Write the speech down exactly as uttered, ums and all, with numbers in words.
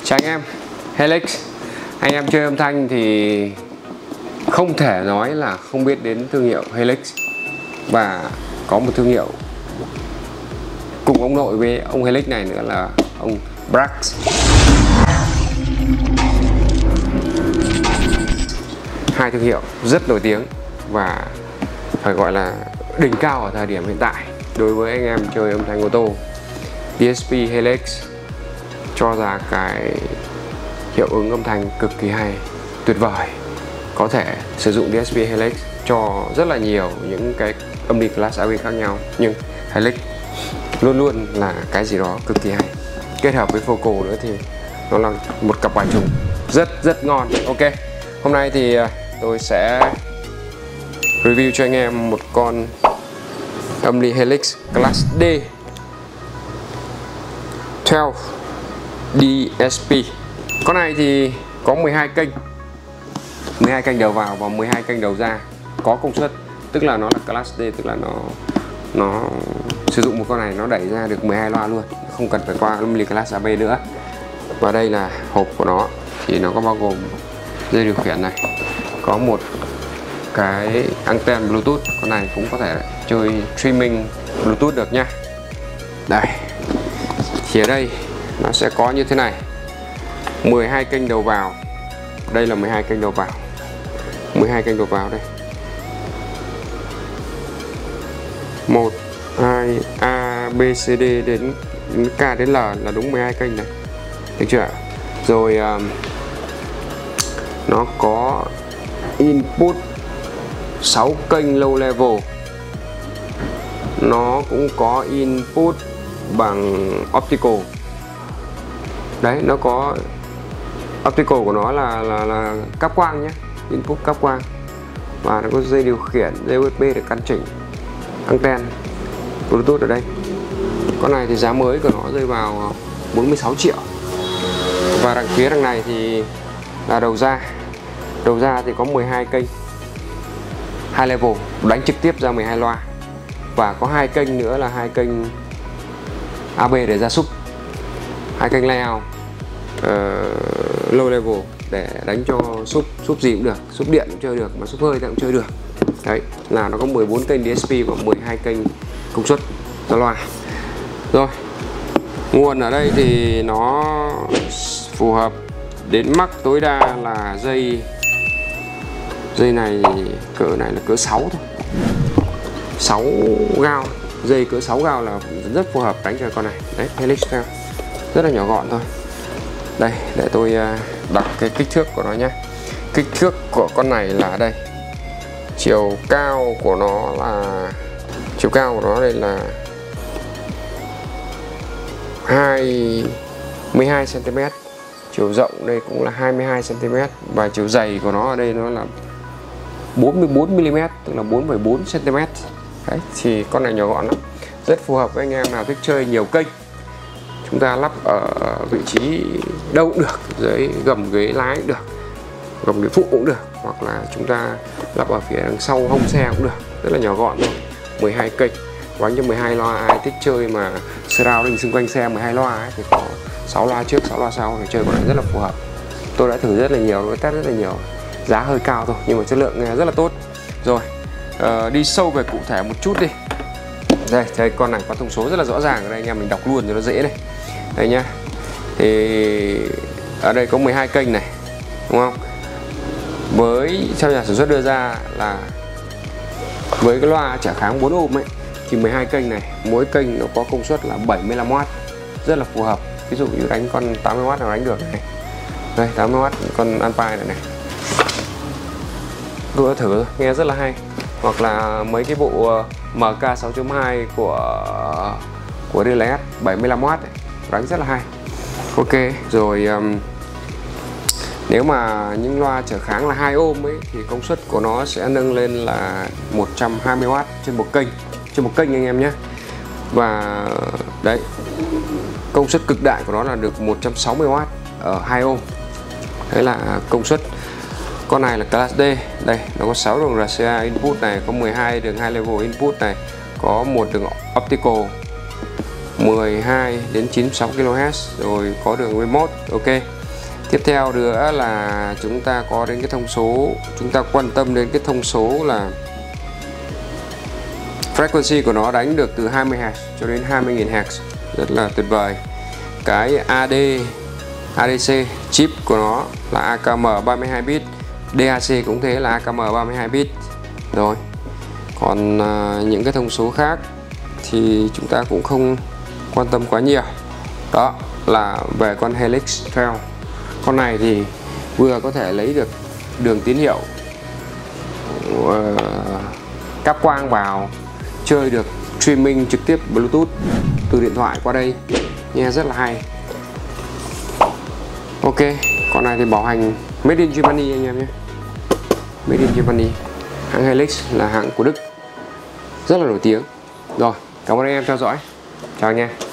Chào anh em, Helix. Anh em chơi âm thanh thì không thể nói là không biết đến thương hiệu Helix. Và có một thương hiệu cùng ông nội với ông Helix này nữa là ông Brax. Hai thương hiệu rất nổi tiếng và phải gọi là đỉnh cao ở thời điểm hiện tại đối với anh em chơi âm thanh ô tô. đê ét pê Helix cho ra cái hiệu ứng âm thanh cực kỳ hay, tuyệt vời. Có thể sử dụng đê ét pê Helix cho rất là nhiều những cái âm đi class a vê khác nhau, nhưng Helix luôn luôn là cái gì đó cực kỳ hay. Kết hợp với vocal nữa thì nó là một cặp bài trùng rất rất ngon. Ok, hôm nay thì tôi sẽ review cho anh em một con âm ly Helix Class D mười đê ét pê. Con này thì có mười hai kênh, mười hai kênh đầu vào và mười hai kênh đầu ra, có công suất, tức là nó là Class D, tức là nó nó sử dụng một con này nó đẩy ra được mười hai loa luôn, không cần phải qua âm ly Class a bê nữa. Và đây là hộp của nó, thì nó có bao gồm dây điều khiển này, có một cái anten Bluetooth, con này cũng có thể chơi streaming Bluetooth được nha. Đây, thì ở đây nó sẽ có như thế này, mười hai kênh đầu vào. Đây là mười hai kênh đầu vào, mười hai kênh đầu vào đây, một, hai, A, B, C, D đến K đến L là đúng mười hai kênh này, được chưa? Rồi um, nó có input sáu kênh low level, nó cũng có input bằng optical. Đấy, nó có optical của nó là là, là cáp quang nhé, input cáp quang, và nó có dây điều khiển, dây u ét bê để căn chỉnh anten Bluetooth ở đây. Con này thì giá mới của nó rơi vào bốn mươi sáu triệu. Và đằng phía đằng này thì là đầu ra. Đầu ra thì có mười hai kênh hai level, đánh trực tiếp ra mười hai loa, và có hai kênh nữa là hai kênh a bê để ra sub, hai kênh layout uh, low level để đánh cho sub, sub gì cũng được, sub điện cũng chơi được, mà sub hơi thì cũng chơi được. Đấy, là nó có mười bốn kênh đê ét pê và mười hai kênh công suất ra loa. Rồi, nguồn ở đây thì nó phù hợp đến max tối đa là dây dây này, cỡ này là cỡ sáu thôi, sáu gao, dây cỡ sáu gao là rất phù hợp đánh cho con này. Đấy, Helix theo rất là nhỏ gọn thôi. Đây, để tôi đọc cái kích thước của nó nhé. Kích thước của con này là đây, chiều cao của nó là chiều cao của nó đây là hai mươi hai xăng ti mét, chiều rộng đây cũng là hai mươi hai xăng ti mét, và chiều dày của nó ở đây nó là bốn mươi bốn mi li mét, tức là bốn phẩy bốn xăng ti mét. Đấy, thì con này nhỏ gọn lắm, rất phù hợp với anh em nào thích chơi nhiều kênh. Chúng ta lắp ở vị trí đâu cũng được, dưới gầm ghế lái cũng được, gầm ghế phụ cũng được, hoặc là chúng ta lắp ở phía đằng sau hông xe cũng được, rất là nhỏ gọn thôi. mười hai kênh, đánh cho mười hai loa. Ai thích chơi mà surrounding xung quanh xe mười hai loa ấy, thì có sáu loa trước, sáu loa sau thì chơi con này rất là phù hợp. Tôi đã thử rất là nhiều, tôi test rất là nhiều, giá hơi cao thôi nhưng mà chất lượng nghe rất là tốt. Rồi, uh, đi sâu về cụ thể một chút đi. Đây, đây, con này có thông số rất là rõ ràng ở đây, anh em mình đọc luôn cho nó dễ đây. Đây nhá, thì ở đây có mười hai kênh này, đúng không? Với theo nhà sản xuất đưa ra là với cái loa trở kháng bốn ôm ấy, thì mười hai kênh này, mỗi kênh nó có công suất là bảy mươi lăm oát, rất là phù hợp. Ví dụ như đánh con tám mươi oát nào đánh được này. Đây, tám mươi oát con Alpine này này, tôi đã thử rồi, nghe rất là hay. Hoặc là mấy cái bộ em ca sáu chấm hai của của đê lờ ét bảy mươi lăm oát này, đánh rất là hay. Ok, rồi um, nếu mà những loa trở kháng là hai ôm ấy thì công suất của nó sẽ nâng lên là một trăm hai mươi oát trên một kênh, trên một kênh anh em nhé. Và đấy, công suất cực đại của nó là được một trăm sáu mươi oát ở hai ôm. Đấy là công suất. Con này là Class D. Đây, nó có sáu đường rờ xê a input này, có mười hai đường hai level input này, có một đường optical, mười hai đến chín mươi sáu ki lô héc, rồi có đường remote. Ok. Tiếp theo nữa là chúng ta có đến cái thông số, chúng ta quan tâm đến cái thông số là frequency của nó đánh được từ hai mươi héc cho đến hai mươi nghìn héc, rất là tuyệt vời. Cái a đê a đê xê chip của nó là a ca em ba mươi hai bit, đê a xê cũng thế là a ca em ba mươi hai bit. Rồi. Còn uh, những cái thông số khác thì chúng ta cũng không quan tâm quá nhiều. Đó là về con Helix Trail. Con này thì vừa có thể lấy được đường tín hiệu uh, cáp quang vào, chơi được streaming trực tiếp Bluetooth từ điện thoại qua đây, nghe rất là hay. Ok, con này thì bảo hành made in Germany anh em nhé, made in Germany. Hãng Helix là hãng của Đức, rất là nổi tiếng. Rồi, cảm ơn anh em theo dõi, chào anh em.